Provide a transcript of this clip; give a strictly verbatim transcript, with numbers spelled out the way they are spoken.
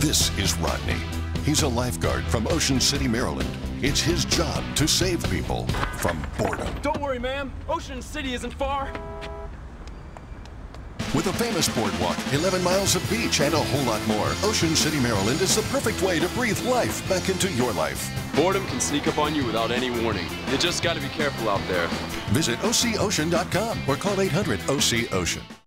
This is Rodney. He's a lifeguard from Ocean City, Maryland. It's his job to save people from boredom. Don't worry, ma'am. Ocean City isn't far. With a famous boardwalk, eleven miles of beach, and a whole lot more, Ocean City, Maryland is the perfect way to breathe life back into your life. Boredom can sneak up on you without any warning. You just gotta be careful out there. Visit O C ocean dot com or call eight hundred O C ocean.